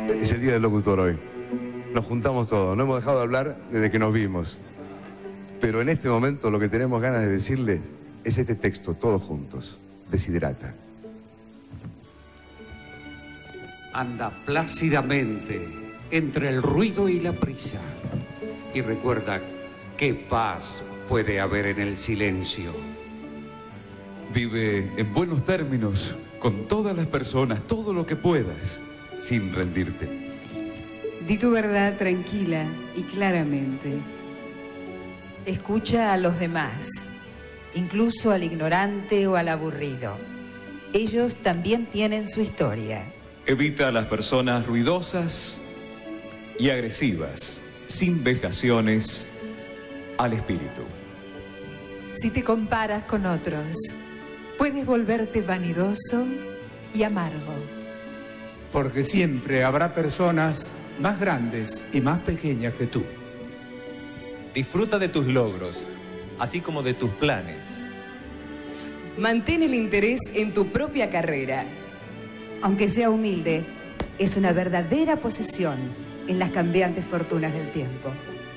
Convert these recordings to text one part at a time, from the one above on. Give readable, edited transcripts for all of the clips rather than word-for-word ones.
Es el día del locutor hoy. Nos juntamos todos, no hemos dejado de hablar desde que nos vimos. Pero en este momento lo que tenemos ganas de decirles es este texto, todos juntos. Desiderata. Anda plácidamente entre el ruido y la prisa. Y recuerda qué paz puede haber en el silencio. Vive en buenos términos con todas las personas, todo lo que puedas, sin rendirte. Di tu verdad tranquila y claramente. Escucha a los demás, incluso al ignorante o al aburrido. Ellos también tienen su historia. Evita a las personas ruidosas y agresivas, sin vejaciones al espíritu. Si te comparas con otros, puedes volverte vanidoso y amargo. Porque siempre habrá personas más grandes y más pequeñas que tú. Disfruta de tus logros, así como de tus planes. Mantén el interés en tu propia carrera. Aunque sea humilde, es una verdadera posesión en las cambiantes fortunas del tiempo.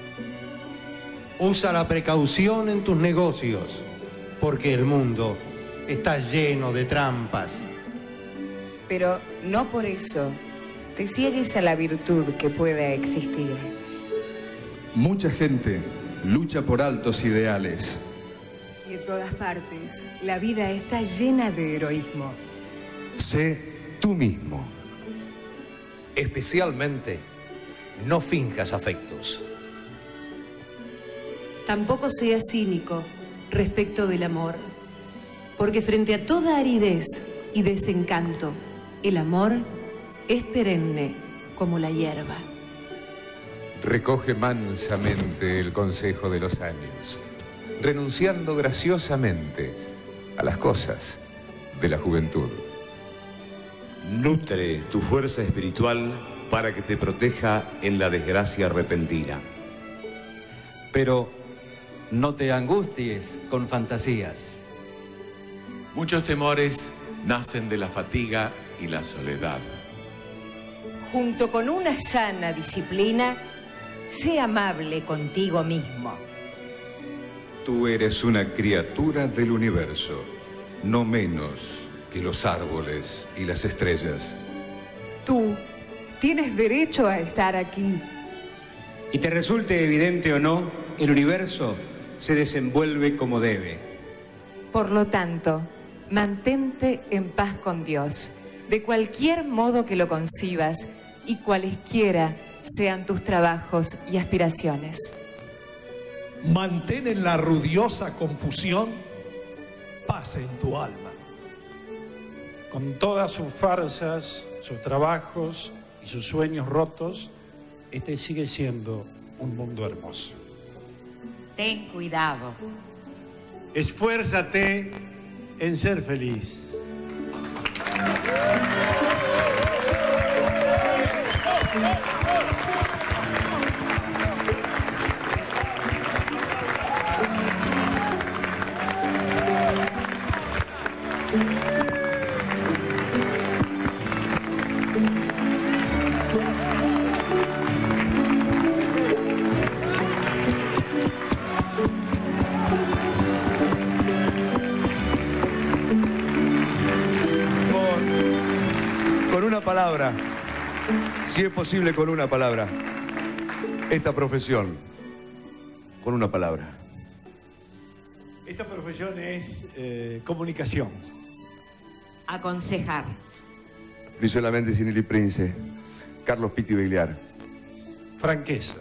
Usa la precaución en tus negocios, porque el mundo está lleno de trampas. Pero no por eso te ciegues a la virtud que pueda existir. Mucha gente lucha por altos ideales. Y en todas partes, la vida está llena de heroísmo. Sé tú mismo. Especialmente, no finjas afectos. Tampoco seas cínico respecto del amor, porque frente a toda aridez y desencanto, el amor es perenne como la hierba. Recoge mansamente el consejo de los años, renunciando graciosamente a las cosas de la juventud. Nutre tu fuerza espiritual para que te proteja en la desgracia repentina. Pero no te angusties con fantasías. Muchos temores nacen de la fatiga y la soledad. Junto con una sana disciplina, sé amable contigo mismo. Tú eres una criatura del universo, no menos que los árboles y las estrellas. Tú tienes derecho a estar aquí. Y te resulte evidente o no, el universo se desenvuelve como debe. Por lo tanto, mantente en paz con Dios, de cualquier modo que lo concibas y cualesquiera sean tus trabajos y aspiraciones. Mantén en la rudiosa confusión paz en tu alma. Con todas sus farsas, sus trabajos y sus sueños rotos, este sigue siendo un mundo hermoso. Ten cuidado. Esfuérzate en ser feliz. Con una palabra, si es posible con una palabra, esta profesión, con una palabra. Esta profesión es comunicación. Aconsejar. Brizuela Méndez y Nelly Prince, Carlos Pitti Begliar, Franqueza.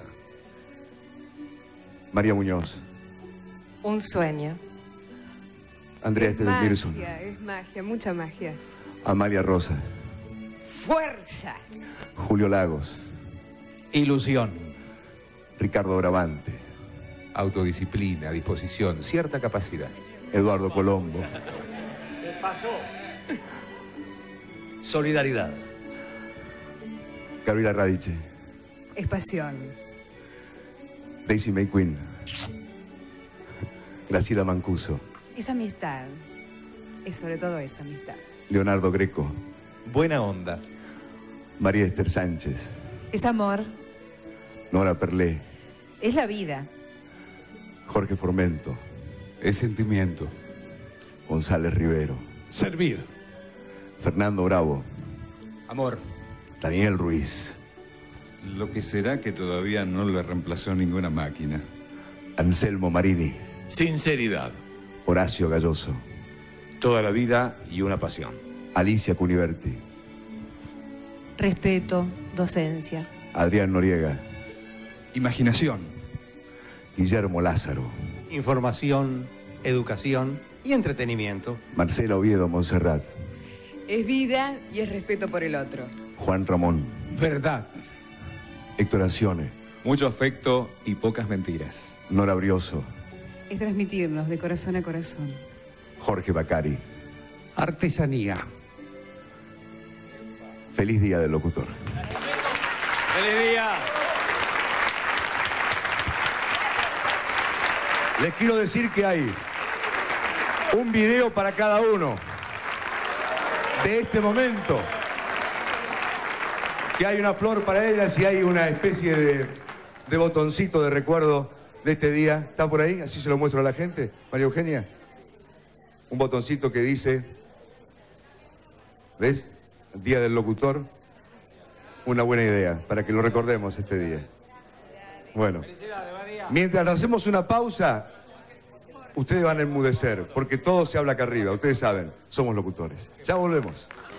María Muñoz, Un sueño. Andrea Esteves Mirson, Es magia, mucha magia. Amalia Rosa, Fuerza. Julio Lagos, Ilusión. Ricardo Bravante, Autodisciplina, disposición, cierta capacidad. Eduardo Colombo, Se pasó. Solidaridad. Gabriela Radice, Es pasión. Daisy May Quinn, Graciela Mancuso, Es amistad. Es sobre todo esa amistad. Leonardo Greco, Buena onda. María Esther Sánchez. Es amor. Nora Perlé. Es la vida. Jorge Formento. Es sentimiento. González Rivero. Servir. Fernando Bravo. Amor. Daniel Ruiz. Lo que será que todavía no le reemplazó ninguna máquina. Anselmo Marini. Sinceridad. Horacio Galloso. Toda la vida y una pasión. Alicia Cuniverti. Respeto, docencia. Adrián Noriega. Imaginación. Guillermo Lázaro. Información, educación y entretenimiento. Marcela Oviedo Monserrat. Es vida y es respeto por el otro. Juan Ramón. Verdad. Héctor Acione. Mucho afecto y pocas mentiras. Nora Brioso. Es transmitirnos de corazón a corazón. Jorge Bacari. Artesanía. Feliz Día del Locutor. ¡Feliz día! Les quiero decir que hay un video para cada uno de este momento. Que hay una flor para ellas y hay una especie de botoncito de recuerdo de este día. ¿Está por ahí? Así se lo muestro a la gente. María Eugenia. Un botoncito que dice, ¿ves? Día del Locutor. Una buena idea para que lo recordemos este día. Bueno, mientras hacemos una pausa, ustedes van a enmudecer, porque todo se habla acá arriba. Ustedes saben, somos locutores. Ya volvemos.